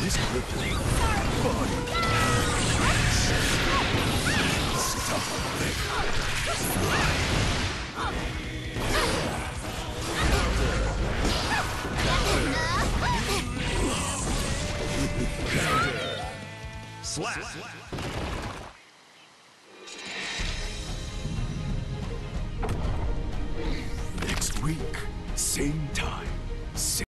This crippling body. Stop. Fly. Slap. Next week, same time.